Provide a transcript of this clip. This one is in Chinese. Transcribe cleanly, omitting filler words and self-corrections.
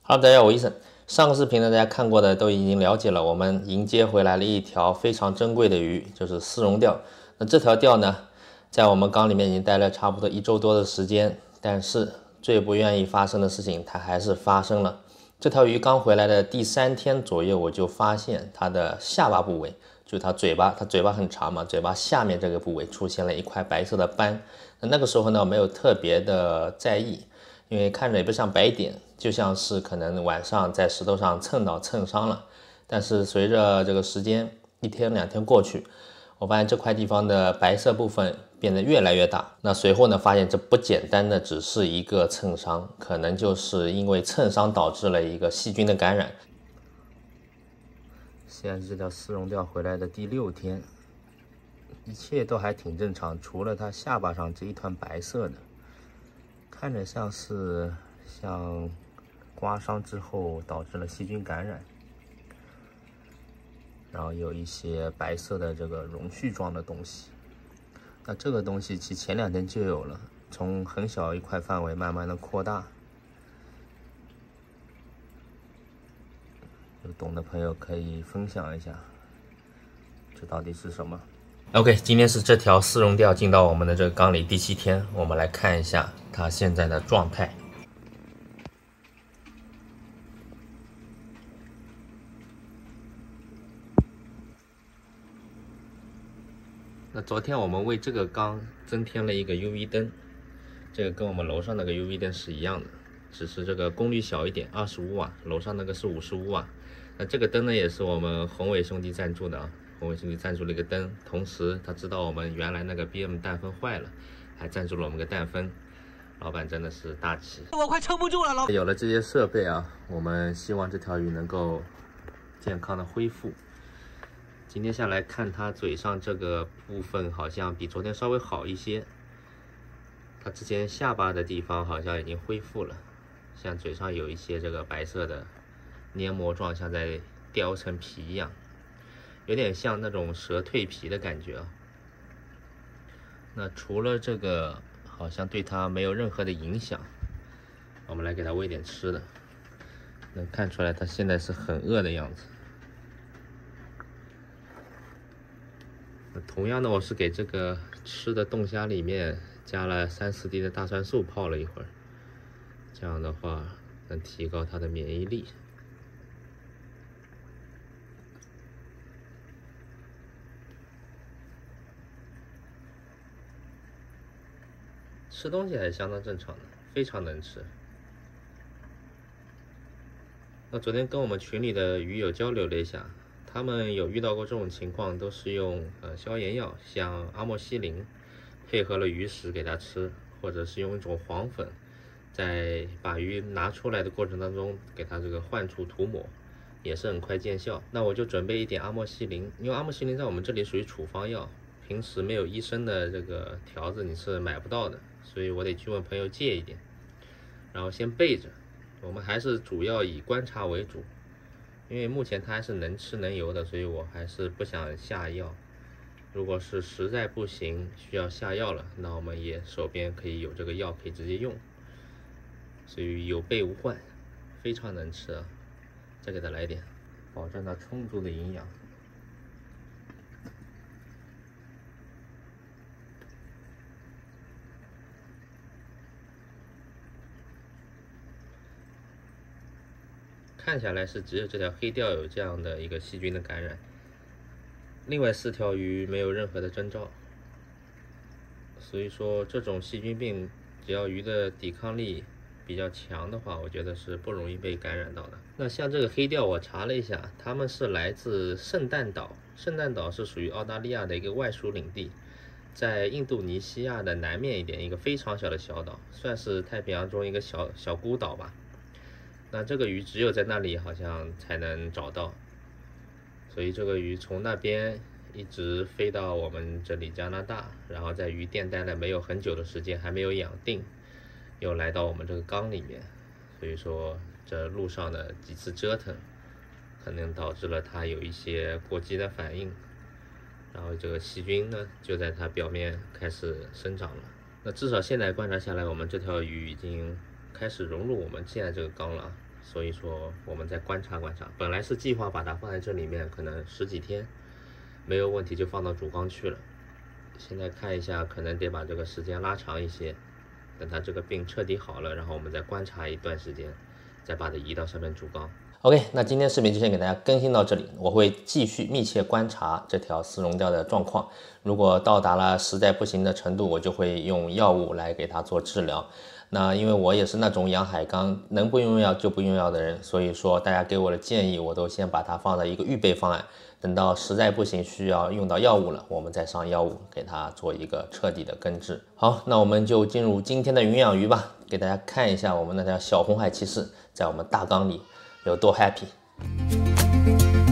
Hello，大家好，我医生。上个视频呢，大家看过的都已经了解了，我们迎接回来了一条非常珍贵的鱼，就是丝绒钓。那这条钓呢，在我们缸里面已经待了差不多1周多的时间，但是最不愿意发生的事情，它还是发生了。这条鱼刚回来的第3天左右，我就发现它的下巴部位，就是它嘴巴很长嘛，嘴巴下面这个部位出现了一块白色的斑。那个时候呢，我没有特别的在意，因为看着也不像白点，就像是可能晚上在石头上蹭伤了。但是随着这个时间1天2天过去，我发现这块地方的白色部分变得越来越大。那随后呢，发现这不简单的只是一个蹭伤，可能就是因为蹭伤导致了一个细菌的感染。现在是这条丝绒钓回来的第6天，一切都还挺正常，除了它下巴上这一团白色的，看着像刮伤之后导致了细菌感染，然后有一些白色的这个绒絮状的东西。那这个东西其实前2天就有了，从很小一块范围慢慢的扩大。有懂的朋友可以分享一下，这到底是什么 ？OK， 今天是这条丝绒钓进到我们的这个缸里第7天，我们来看一下它现在的状态。那昨天我们为这个缸增添了一个 UV 灯，这个跟我们楼上那个 UV 灯是一样的，只是这个功率小一点，25瓦，楼上那个是55瓦。那这个灯呢，也是我们宏伟兄弟赞助的啊，宏伟兄弟赞助了一个灯，同时他知道我们原来那个 BM 氮分坏了，还赞助了我们个氮分。老板真的是大气， 我快撑不住了， 有了这些设备啊，我们希望这条鱼能够健康的恢复。今天下来看它嘴上这个部分好像比昨天稍微好一些，它之前下巴的地方好像已经恢复了，像嘴上有一些这个白色的黏膜状，像在雕层皮一样，有点像那种蛇蜕皮的感觉啊。那除了这个好像对它没有任何的影响，我们来给它喂点吃的，能看出来它现在是很饿的样子。同样的，我是给这个吃的冻虾里面加了3、4滴的大蒜素泡了一会儿，这样的话能提高它的免疫力。吃东西还是相当正常的，非常能吃。那昨天跟我们群里的鱼友交流了一下，他们有遇到过这种情况，都是用消炎药，像阿莫西林，配合了鱼食给它吃，或者是用一种黄粉，在把鱼拿出来的过程当中给它这个患处涂抹，也是很快见效。那我就准备一点阿莫西林，因为阿莫西林在我们这里属于处方药，平时没有医生的这个条子你是买不到的，所以我得去问朋友借一点，然后先备着。我们还是主要以观察为主，因为目前它还是能吃能游的，所以我还是不想下药。如果是实在不行需要下药了，那我们也手边可以有这个药可以直接用，所以有备无患，非常能吃啊。再给它来点，保证它充足的营养。看下来是只有这条黑钓有这样的一个细菌的感染，另外4条鱼没有任何的征兆，所以说这种细菌病只要鱼的抵抗力比较强的话，我觉得是不容易被感染到的。那像这个黑钓我查了一下，他们是来自圣诞岛，圣诞岛是属于澳大利亚的一个外属领地，在印度尼西亚的南面一点，一个非常小的小岛，算是太平洋中一个小孤岛吧。那这个鱼只有在那里好像才能找到，所以这个鱼从那边一直飞到我们这里加拿大，然后在鱼店待了没有很久的时间，还没有养定，又来到我们这个缸里面，所以说这路上的几次折腾，可能导致了它有一些过激的反应，然后这个细菌呢就在它表面开始生长了。那至少现在观察下来，我们这条鱼已经开始融入我们现在这个缸了。 所以说我们再观察观察。本来是计划把它放在这里面，可能10几天没有问题就放到主缸去了。现在看一下，可能得把这个时间拉长一些，等它这个病彻底好了，然后我们再观察一段时间，再把它移到上面主缸。OK， 那今天视频就先给大家更新到这里，我会继续密切观察这条丝绒貂的状况，如果到达了实在不行的程度，我就会用药物来给它做治疗。那因为我也是那种养海缸能不用药就不用药的人，所以说大家给我的建议，我都先把它放在一个预备方案，等到实在不行需要用到药物了，我们再上药物给它做一个彻底的根治。好，那我们就进入今天的云养鱼吧，给大家看一下我们那条小红海骑士在我们大缸里有多 happy。